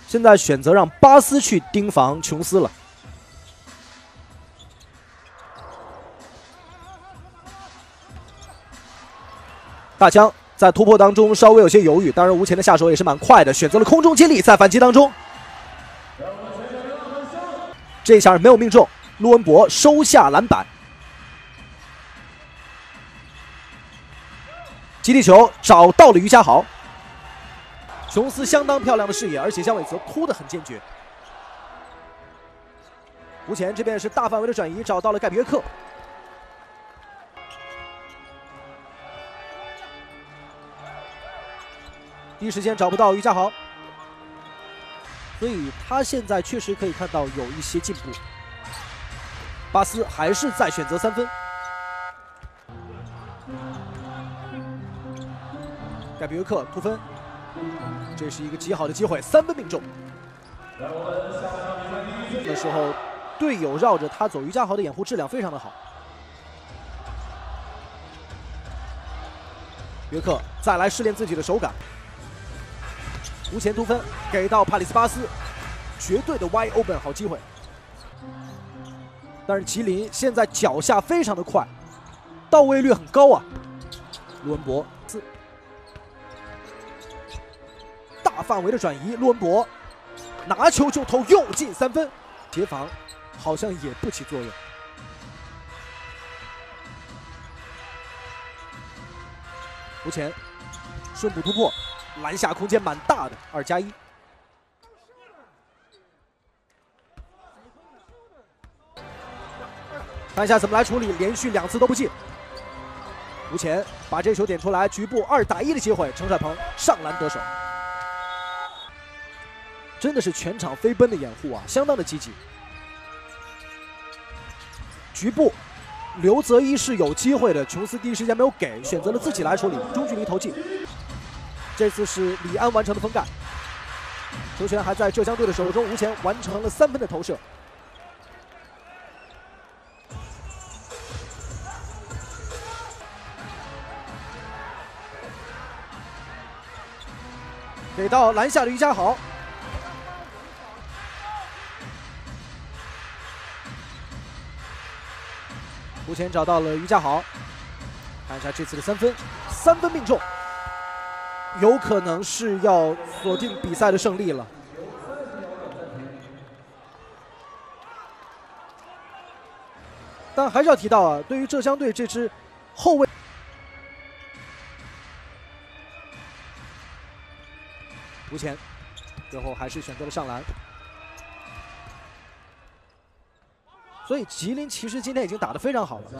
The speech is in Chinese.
现在选择让巴斯去盯防琼斯了。大枪在突破当中稍微有些犹豫，当然吴前的下手也是蛮快的，选择了空中接力，在反击当中，这一下没有命中，陆文博收下篮板。基地球找到了于家豪，琼斯相当漂亮的视野，而且姜伟泽突得很坚决。吴前这边是大范围的转移，找到了盖比约克。第一时间找不到于家豪，所以他现在确实可以看到有一些进步。巴斯还是在选择3分，盖比约克突分，这是一个极好的机会，3分命中。那时候队友绕着他走，于家豪的掩护质量非常的好。约克再来试炼自己的手感。无前突分给到帕里斯巴斯，绝对的 wide open 好机会。但是麒麟现在脚下非常的快，到位率很高啊。陆文博大范围的转移，陆文博拿球就投，又进3分，协防好像也不起作用。无前顺补突破。篮下空间蛮大的，2+1。看一下怎么来处理，连续2次都不进。吴前把这球点出来，局部2打1的机会，陈帅鹏上篮得手，真的是全场飞奔的掩护啊，相当的积极。局部刘泽一是有机会的，琼斯第一时间没有给，选择了自己来处理，中距离投进。这次是李安完成的封盖，球权还在浙江队的手中，吴前完成了3分的投射。给到篮下的于家豪，吴前找到了于家豪，看一下这次的3分命中。有可能是要锁定比赛的胜利了。但还是要提到啊，对于浙江队这支后卫，吴前最后还是选择了上篮。所以吉林其实今天已经打得非常好了。